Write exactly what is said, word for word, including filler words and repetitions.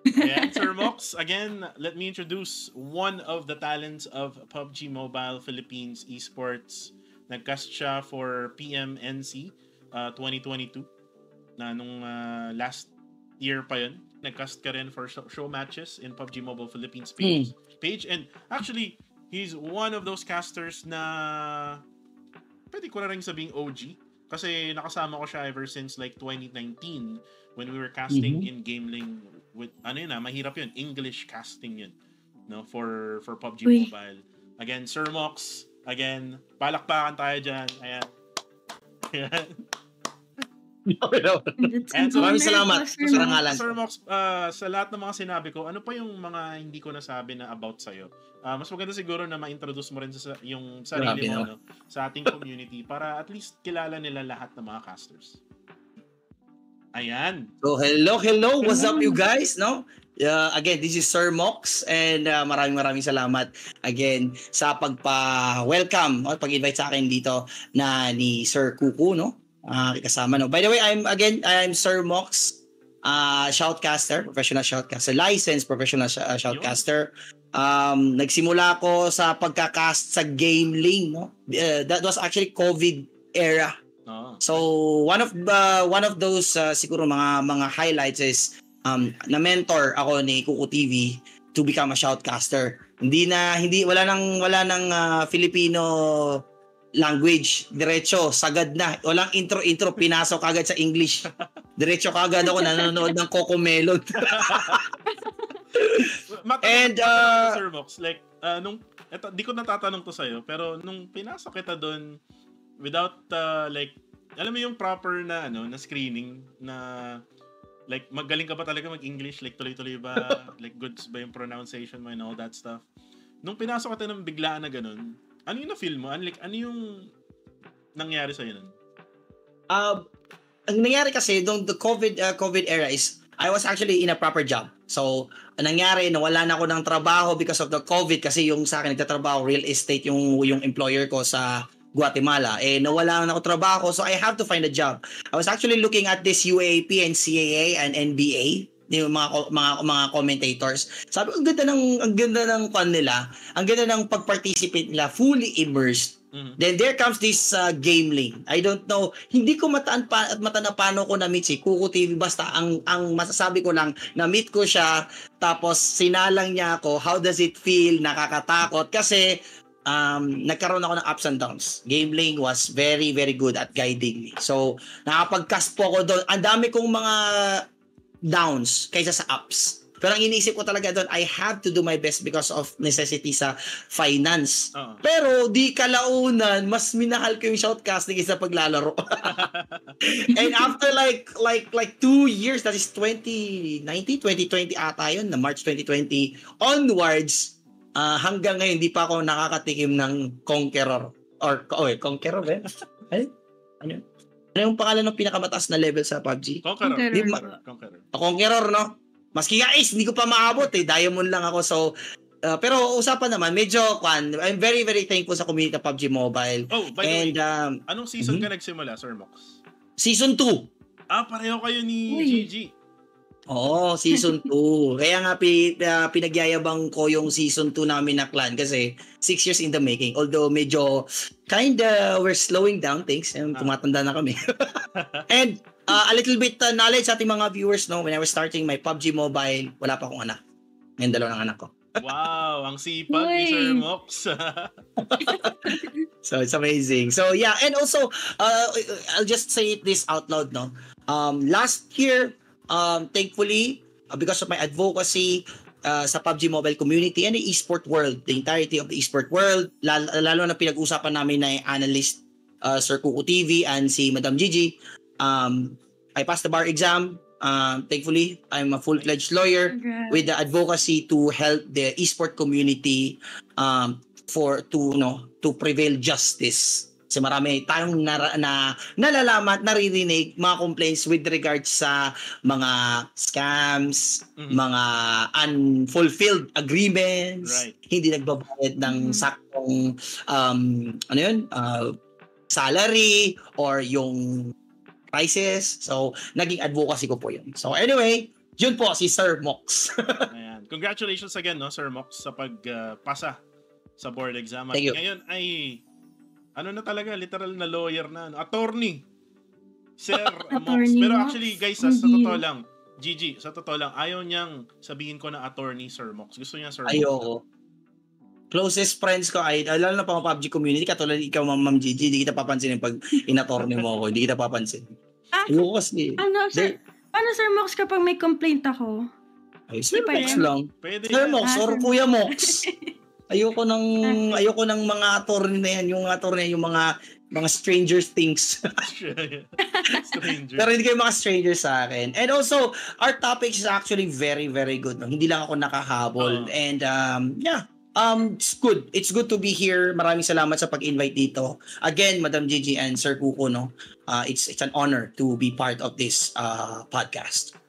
Ayan, Sir Mox, again, let me introduce one of the talents of P U B G Mobile Philippines Esports. Nag-cast siya for P M N C uh, twenty twenty-two na nung uh, last year pa yun. Nag-cast ka rin for show, show matches in P U B G Mobile Philippines page. Hmm. page. And actually, he's one of those casters na pwede ko na rin sabing O G. Kasi nakasama ko siya ever since like twenty nineteen when we were casting Mhm. in Gameling with, ano yun ah, mahirap yun, English casting yun, no, for for P U B G Uy. Mobile. Again, Sir Mox, again, palakpakan tayo dyan. Ayan. Ayan. That's And an so, Maraming honor salamat po, Sir sa Mox. karangalan. Sir Mox, uh, sa lahat ng mga sinabi ko, ano pa yung mga hindi ko nasabi na about sa'yo? Uh, mas maganda siguro na ma-introduce mo rin sa, yung sarili Grabe, mo, no? no, sa ating community para at least kilala nila lahat ng mga casters. Ayan. So hello, hello. What's up you guys? No? Uh, again, this is Sir Mox and uh, maraming maraming salamat again sa pagpa-welcome o pag-invite sa akin dito na ni Sir Kuku, no? Uh, kasama, no? By the way, I'm again, I'm Sir Mox, uh, shoutcaster, professional shoutcaster, licensed professional sh- uh, shoutcaster. Um, nagsimula ako sa pagka-cast sa Gameling, no? Uh, that was actually COVID era. Oh. So one of the one of those uh, siguro mga mga highlights is um na mentor ako ni Kuku T V to become a shoutcaster. Hindi na hindi wala nang wala nang uh, Filipino language, diretso sagad na. Walang intro intro, pinasok agad sa English. Diretso kagad ako nanonood ng Cocomelon. Matanong, And, matanong uh, ko, Sir Mox, like, uh, nung, eto, di ko natatanong to sa'yo, pero nung pinasok kita doon, without, uh, like, alam mo yung proper na, ano, na screening, na, like, magaling ka ba talaga mag-English? Like, tuloy-tuloy ba? Like, goods ba yung pronunciation mo and all that stuff? Nung pinasok kita ng biglaan na ganun, ano yung na-feel mo? Ano, like, ano yung nangyari sa'yo nun? Uh, ang nangyari kasi nung the COVID uh, COVID era is I was actually in a proper job. So, ang nangyari, nawala na ako ng trabaho because of the COVID kasi yung sa akin nagtatrabaho, real estate yung yung employer ko sa Guatemala. Eh, nawala na ako trabaho, so I have to find a job. I was actually looking at this U A P and C A A and N B A, yung mga mga mga commentators. Sabi ko, ang ganda ng ang ganda ng kwan nila, ang ganda ng pag-participate nila, fully immersed. Mhm. Then there comes this uh, Gameling. I don't know, hindi ko mataan pa at mata na paano ko na-meet si Kuku T V, basta ang ang masasabi ko lang, na-meet ko siya tapos sinalang niya ako, how does it feel, nakakatakot kasi um, nagkaroon ako ng ups and downs. Gameling was very very good at guiding me. So nakapag-cast po ako doon. Ang dami kong mga downs kaysa sa ups. Pero ang iniisip ko talaga doon, I have to do my best because of necessity sa finance. Oo. Pero di kalaunan, mas minahal ko yung shoutcasting kaysa paglalaro. And after like like like two years, that is twenty nineteen, twenty twenty ata yun, na March twenty twenty onwards, uh, hanggang ngayon di pa ako nakakatikim ng Conqueror. Or, oh, eh, Conqueror ba? Ano? Ano? Ano yung pangalan ng pinakamataas na level sa P U B G? Conqueror. Conqueror. Di ma- Conqueror. Conqueror, no? Maski guys, hindi ko pa maabot eh. Diamond lang ako. So, uh, pero usapan naman, medyo, kwan, I'm very, very thankful sa community ng P U B G Mobile. Oh, by the And, way, um, anong season mhm. ka nagsimula, Sir Mox? season two. Ah, pareho kayo ni Uy. Gigi. Oo, season two. Kaya nga, pi, uh, pinagyayabang ko yung season two namin na clan kasi six years in the making. Although, medyo, kinda, we're slowing down things. And tumatanda na kami. And, uh, a little bit uh, knowledge sa ating mga viewers, no? When I was starting my P U B G Mobile, wala pa akong anak. Ngayon, dalawang anak ko. Wow, ang sipag ni Uy. Sir Mox. So it's amazing. So yeah, and also uh, I'll just say this out loud, no. Um, last year, um, thankfully, uh, because of my advocacy uh, sa P U B G Mobile community and the esport world, the entirety of the esport world, lalo, lalo na pinag-usapan namin na analyst uh, Sir Kuku T V and si Madam Gigi, um, I passed the bar exam. Um, thankfully, I'm a full-fledged lawyer Congrats. with the advocacy to help the esport community um, for to no to prevail justice. Kasi marami tayong na, na nalalaman, naririnig mga complaints with regards sa mga scams, Mhm. mga unfulfilled agreements, Right. hindi nagbabayad ng Mhm. saktong um, ano yun, uh, salary or yung prices. So, naging advocacy ko po yun. So, anyway, Yun po, si Sir Mox. Ayan. Congratulations again, no, Sir Mox, sa pagpasa uh, sa board exam. At Thank you. ngayon ay, ano na talaga, literal na lawyer na, no? Attorney. Sir Mox. Pero actually, guys, sa, sa totoo lang, Gigi, sa totoo lang, ayaw niyang sabihin ko na attorney Sir Mox. Gusto niya Sir Mox. Ayoko. Closest friends ko ay, lalo na pa mga P U B G community, katulad ikaw, Ma'am Gigi, hindi kita papansinin pag in-attorney mo ako. Hindi kita papansin. Ah, Ayoko kasi. Ano, sir? Paano Sir Mox kapag may complaint ako? Ay, Sir Di pa Mox rin? lang. Pwede Sir yan. Mox Ah, or Sir- Kuya Mox. Ayoko ng Ah. ayoko ng mga attorney na yan, yung attorney yung mga mga stranger things. Stranger. Pero hindi kayo mga strangers sa akin. And also, our topic is actually very very good. No? Hindi lang ako nakahabol. Oo. And um yeah, um it's good. It's good to be here. Maraming salamat sa pag-invite dito. Again, Madam Gigi and Sir Kuko, no. Uh, it's it's an honor to be part of this uh podcast.